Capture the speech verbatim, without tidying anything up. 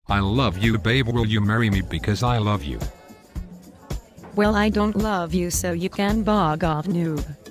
I love you, babe. Will you marry me because I love you? Well, I don't love you, so you can bog off, noob.